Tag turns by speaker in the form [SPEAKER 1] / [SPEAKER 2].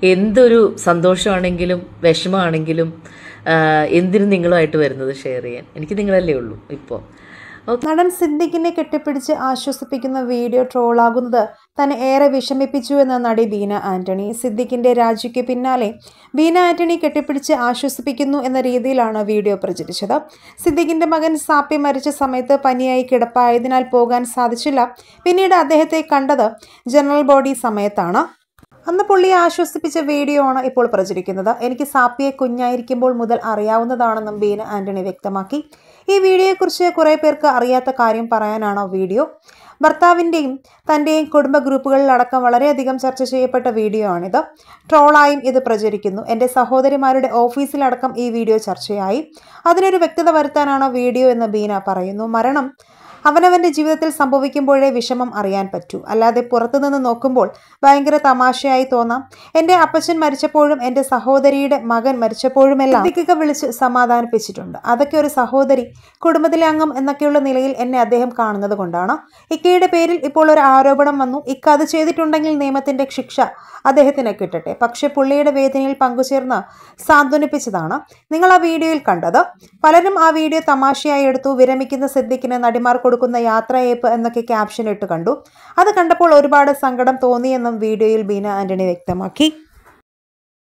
[SPEAKER 1] എന്തൊരു സന്തോഷമാണെങ്കിലും വിഷമമാണെങ്കിലും എന്തിനും നിങ്ങളുമായിട്ട് വരുന്നത് ഷെയർ ചെയ്യാൻ. എനിക്ക് നിങ്ങളല്ലേ ഉള്ളൂ ഇപ്പോൾ.
[SPEAKER 2] നടൻ സിദ്ദിഖിനെ കെട്ടിപ്പിടിച്ച് ആശ്വസിപ്പിക്കുന്ന വീഡിയോ ട്രോളാകുന്നത് തന്നെ ഏറെ വിഷമിപ്പിച്ചു എന്ന നടി ബീന ആന്റണി. സിദ്ദിഖിന്റെ രാജിക്ക് പിന്നാലെ ബീന ആന്റണി കെട്ടിപ്പിടിച്ച് ആശ്വസിപ്പിക്കുന്നു എന്ന രീതിയിലാണ് വീഡിയോ പ്രചരിച്ചത്. സിദ്ദിഖിന്റെ മകൻ സാപ്പി മരിച്ച സമയത്ത് പനിയായി കിടപ്പായതിനാൽ പോകാൻ സാധിച്ചില്ല. പിന്നീട് അദ്ദേഹത്തെ കണ്ടത് ജനറൽ ബോഡി സമയത്താണ്. അന്ന് പുള്ളിയെ ആശ്വസിപ്പിച്ച വീഡിയോ ആണ് ഇപ്പോൾ പ്രചരിക്കുന്നത്. എനിക്ക് സാപ്പിയെ കുഞ്ഞായിരിക്കുമ്പോൾ മുതൽ അറിയാവുന്നതാണെന്നും ബീന ആന്റണി വ്യക്തമാക്കി. ഈ വീഡിയോയെക്കുറിച്ച് കുറേ പേർക്ക് അറിയാത്ത കാര്യം പറയാനാണ് വീഡിയോ. ഭർത്താവിൻ്റെയും തൻ്റെയും കുടുംബ ഗ്രൂപ്പുകളിലടക്കം വളരെയധികം ചർച്ച ചെയ്യപ്പെട്ട വീഡിയോ ആണിത്. ട്രോളായും ഇത് പ്രചരിക്കുന്നു. എൻ്റെ സഹോദരിമാരുടെ ഓഫീസിലടക്കം ഈ വീഡിയോ ചർച്ചയായി. അതിനൊരു വ്യക്തത വരുത്താനാണ് വീഡിയോ എന്ന് ബീന പറയുന്നു. മരണം അവനവൻ്റെ ജീവിതത്തിൽ സംഭവിക്കുമ്പോഴേ വിഷമം അറിയാൻ പറ്റൂ. അല്ലാതെ പുറത്തുനിന്ന് നോക്കുമ്പോൾ ഭയങ്കര തമാശയായി തോന്നാം. എൻ്റെ അപ്പച്ചൻ മരിച്ചപ്പോഴും എൻ്റെ സഹോദരിയുടെ മകൻ മരിച്ചപ്പോഴുമെല്ലാം സിദ്ദിഖ് വിളിച്ച് സമാധാനിപ്പിച്ചിട്ടുണ്ട്. അതൊക്കെ ഒരു സഹോദരി, കുടുംബത്തിലെ അംഗം എന്നൊക്കെയുള്ള നിലയിൽ എന്നെ അദ്ദേഹം കാണുന്നത് കൊണ്ടാണ്. ഇക്കയുടെ പേരിൽ ഇപ്പോൾ ഒരു ആരോപണം വന്നു. ഇക്ക അത് ചെയ്തിട്ടുണ്ടെങ്കിൽ നിയമത്തിൻ്റെ ശിക്ഷ അദ്ദേഹത്തിന് കിട്ടട്ടെ. പക്ഷെ പുള്ളിയുടെ വേദനയിൽ പങ്കുചേർന്ന് സാന്ത്വനിപ്പിച്ചതാണ് നിങ്ങൾ ആ വീഡിയോയിൽ കണ്ടത്. പലരും ആ വീഡിയോ തമാശയായി എടുത്തു. വിരമിക്കുന്ന സിദ്ദിഖിന് നടിമാർ കൊടുക്കുന്ന യാത്രയയപ്പ് എന്നൊക്കെ ക്യാപ്ഷൻ ഇട്ട് കണ്ടു. അത് കണ്ടപ്പോൾ ഒരുപാട് സങ്കടം തോന്നിയെന്നും വീഡിയോയിൽ ബീന ആന്റണി വ്യക്തമാക്കി.